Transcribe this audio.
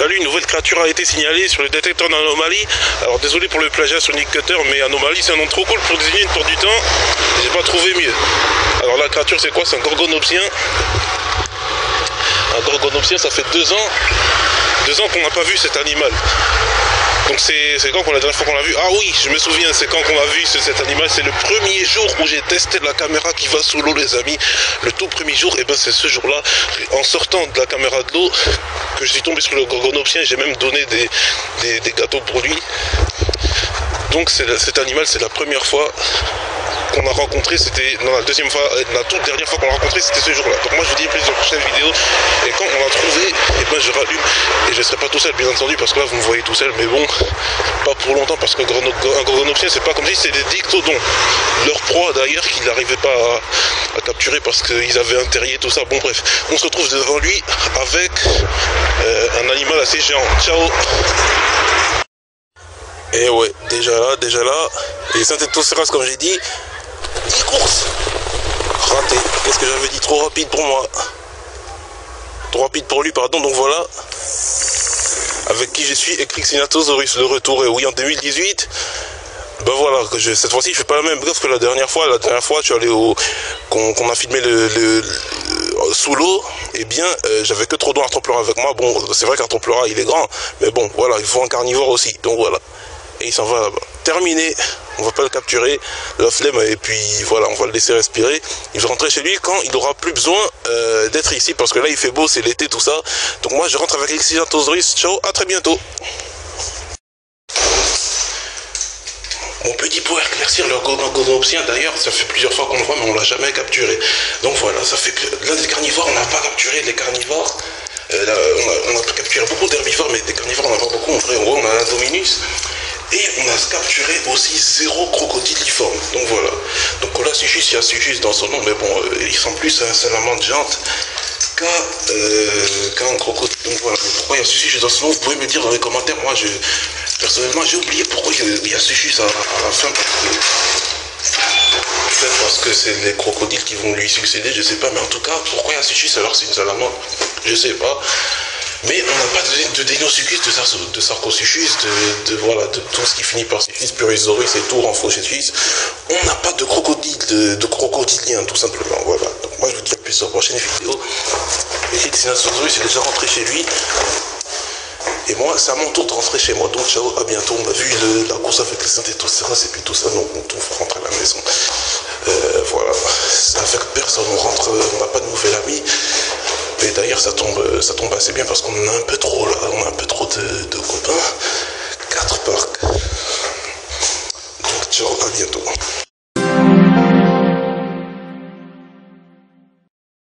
Salut, une nouvelle créature a été signalée sur le détecteur d'anomalie. Alors désolé pour le plagiat sur Nick Cutter, mais anomalie c'est un nom trop cool pour désigner une porte du temps. J'ai pas trouvé mieux. Alors la créature c'est quoi? C'est un gorgonopsien. Un gorgonopsien, ça fait 2 ans. 2 ans qu'on n'a pas vu cet animal. Donc c'est quand la dernière fois qu'on l'a vu? Ah oui, je me souviens, c'est quand qu'on a vu cet animal. C'est le premier jour où j'ai testé la caméra qui va sous l'eau, les amis. Le tout premier jour, et ben c'est ce jour-là, en sortant de la caméra de l'eau, que je suis tombé sur le gorgonopsien. J'ai même donné des gâteaux pour lui. Donc cet animal, c'est la première fois qu'on a rencontré, c'était la deuxième fois, la toute dernière fois qu'on l'a rencontré, c'était ce jour-là. Donc moi je vous dis plus dans la prochaine vidéo, et quand on l'a trouvé, et ben je rallume, et je ne serai pas tout seul bien entendu, parce que là vous me voyez tout seul, mais bon, pas pour longtemps, parce qu'un gorgonopsien c'est pas comme si c'est des dictodons. Leur proie d'ailleurs qu'ils n'arrivaient pas à capturer parce qu'ils avaient un terrier, tout ça. Bon bref, on se retrouve devant lui avec un animal assez géant. Ciao. Et ouais, déjà là, et Saint-Étoceras comme j'ai dit, 10 courses raté. Qu'est-ce que j'avais dit? Trop rapide pour moi. Trop rapide pour lui, pardon. Donc voilà. Avec qui je suis, Ecrixinatosaurus, le retour. Et oui, en 2018. Ben voilà, cette fois-ci, je fais pas la même bref que la dernière fois. La dernière fois, je suis allé qu'on a filmé sous l'eau. Eh bien, j'avais que trop d'Arthropleura avec moi. Bon, c'est vrai qu'Arthropleura, il est grand. Mais bon, voilà, il faut un carnivore aussi. Donc voilà. Et il s'en va là-bas. Terminé, on va pas le capturer, la flemme, et puis voilà, on va le laisser respirer. Il va rentrer chez lui quand il aura plus besoin d'être ici, parce que là il fait beau, c'est l'été, tout ça. Donc moi je rentre avec Ecrixinatosaurus. Ciao, à très bientôt. On peut dire pour éclaircir le gorgonopsien, d'ailleurs, ça fait plusieurs fois qu'on le voit, mais on l'a jamais capturé. Donc voilà, ça fait que là des carnivores, on n'a pas capturé les carnivores. On a capturé beaucoup d'herbivores, mais des carnivores on n'a pas beaucoup. En vrai, on a un Dominus. Et on a capturé aussi 0 crocodiliforme. Donc voilà. Donc là, Suchus, il y a Suchus dans son nom, mais bon, il ressemble plus à un salamandre géante qu'à un crocodile. Donc voilà. Pourquoi il y a Suchus dans son nom? Vous pouvez me dire dans les commentaires. Moi, personnellement, j'ai oublié pourquoi il y a Suchus à la fin. Peut-être parce que c'est les crocodiles qui vont lui succéder, je sais pas. Mais en tout cas, pourquoi il y a Suchus alors c'est une salamandre? Je sais pas. Mais on n'a pas de Deinosuchus, de Sarcosuchus, voilà, de tout ce qui finit par Suchus, Purosaurus et tout, Ramphosuchus. On n'a pas de crocodile, de crocodilien, tout simplement, voilà. Donc moi je vous dis à plus sur la prochaine vidéo. Ecrixinatosaurus est déjà rentré chez lui. Et moi, c'est à mon tour de rentrer chez moi. Donc ciao, à bientôt. On a vu la course avec les Saint-Étoceras et puis tout ça, donc on va rentrer à la maison. Voilà, avec personne, on n'a pas de nouvel ami. Et d'ailleurs ça tombe assez bien parce qu'on en a un peu trop là, on a un peu trop de copains. 4 parcs. Donc ciao, à bientôt.